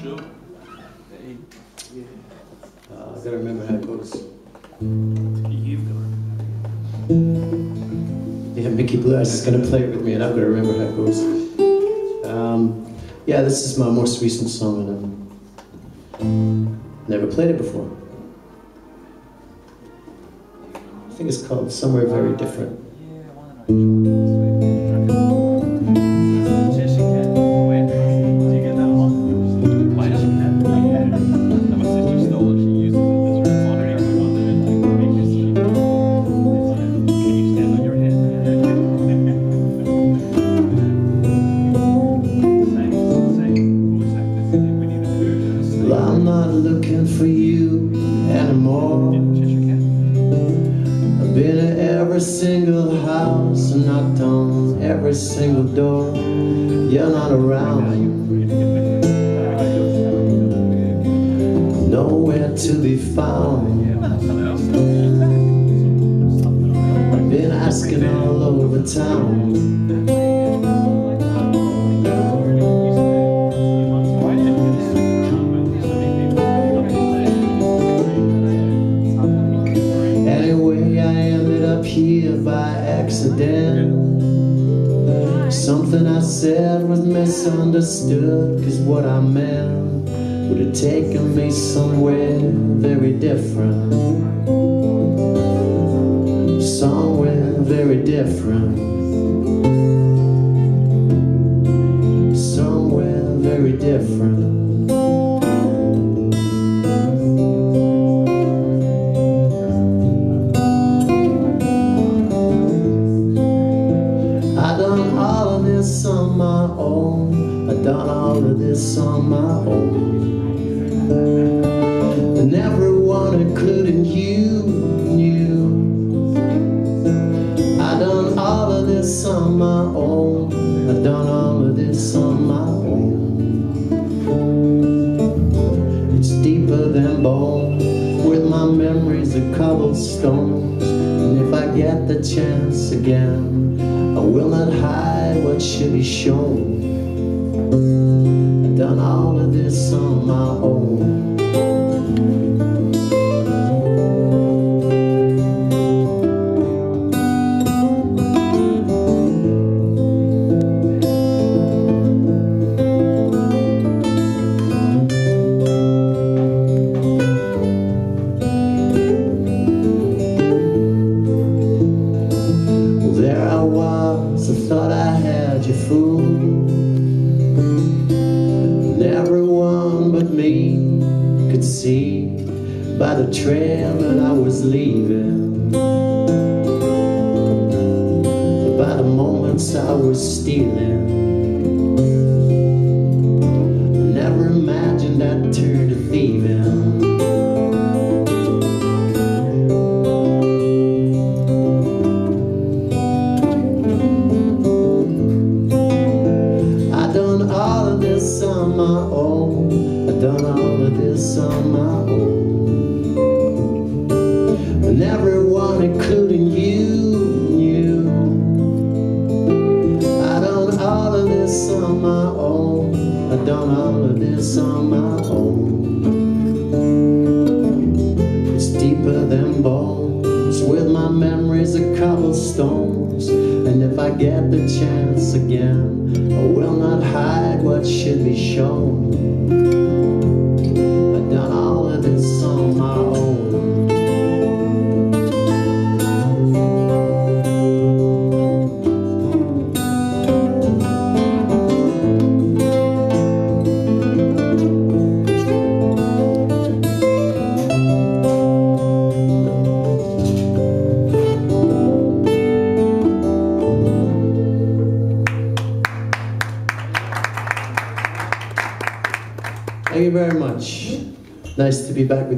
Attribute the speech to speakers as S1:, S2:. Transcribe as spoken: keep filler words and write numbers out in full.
S1: Sure.
S2: Hey. Yeah.
S3: Uh, I gotta remember how it goes.
S2: You've got to remember.
S3: Yeah, Mickey Blue Eyes is gonna play it with me, and I've got to remember how it goes. Um, yeah, this is my most recent song, and I've never played it before. I think it's called Somewhere Very Different. I'm not looking for you anymore. I've been at every single house and knocked on every single door. You're not around, nowhere to be found. I've been asking all over town. Here by accident. Something I said was misunderstood, cause what I meant would have taken me somewhere very different. Somewhere very different. Somewhere very different. On my own, I done all of this on my own, and everyone, including you, knew I done all of this on my own. I done all of this on my own. It's deeper than bone, with my memories of cobblestones, and if I get the chance again, I will not hide what should be shown. I've done all of this on my own. I thought I had you fooled, and everyone but me could see by the trail that I was leaving, by the moments I was stealing. I never imagined I'd turn to thieving. On my own, I've done all of this on my own, and everyone, including you, knew I done all of this on my own. I done all of this on my own. It's deeper than bones, with my memories of cobblestones, and if I get the chance again, I will not hide what should be shown. I've done all of this on my own. Thank you very much. Nice to be back with you.